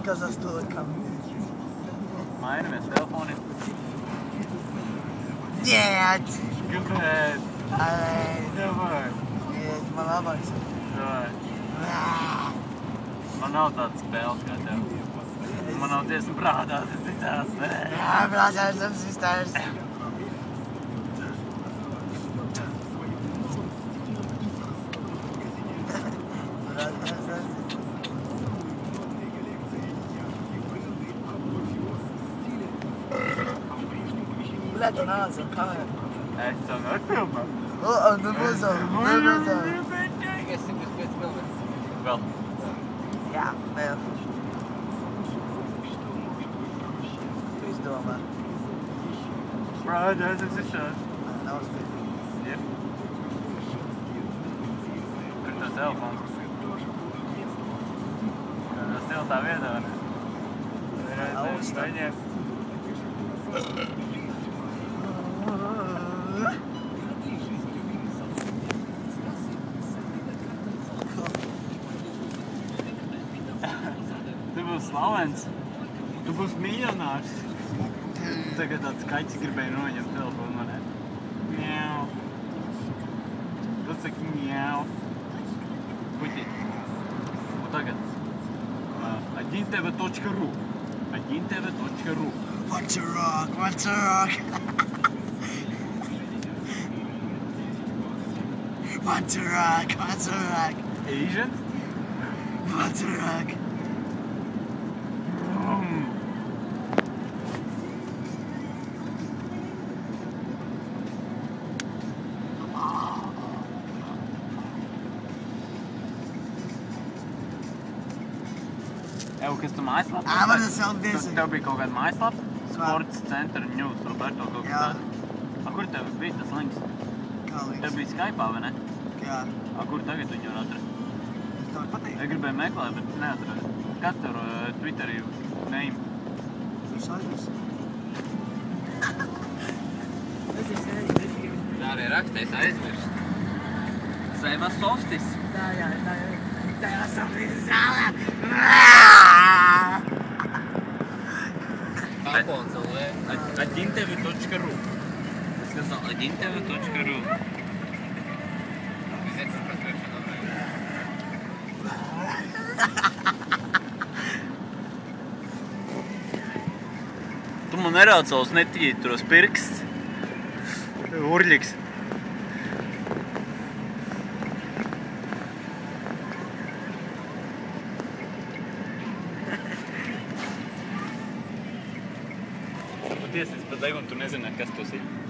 za stolkam. Mainamies telefoniem. Нет! Kāpēc? Ai, Davai. нет, man labāks. Davai. Man nav tādas spēles kā tev. Man nav tiesa prātā, tas citās. Jā, brāzēs, tas izstājas. Bля, tu nāc ar kameru. Es tev varu filmēt. O, nu mūzām, Vēl. Jā, vēl. Tu izdomā. Brāļ, tas ir šāds. Nav spēcīgi. Jep. Kur tas telefons? Tas tiltā vietā, vai ne? Augstā. Viņiem. Tu būsi slavens. Tu būsi miljonārs. Tagad tāds kaķis gribēja noņemt telefonu manē. Mjau. Tu saki mjau. Puķi. Un tagad. Aginteve.ru Aginteve.ru What's a rock, what's a rock? What's a rock, what's a rock? Asians? What's a rock? Evo, kas tu mājaslapa? Man tas vēl diezgan. Tev bija kaut kāda mājaslapa? Sports Center News, Roberto kaut kas tāds. Kur tev bija tas links? Kā links? Tev bija Skype'ā, vai ne? Jā. Kur tagad viņu var atrast? Es tev patīk. Es gribēju meklēt, bet neatradu. Kāds tev Twitterī name? Tu saļus. Tā arī rakstēs aizmirst. Sēmas softis. Tā, jā. Tā jau sapnis zālē. Tāpons, Aginteve.ru Es сказал, Aginteve.ru Tu man nerād savus netītros pirksts. Urļiks. Patiesi, es pat degunu, tu nezināji, kas tas ir.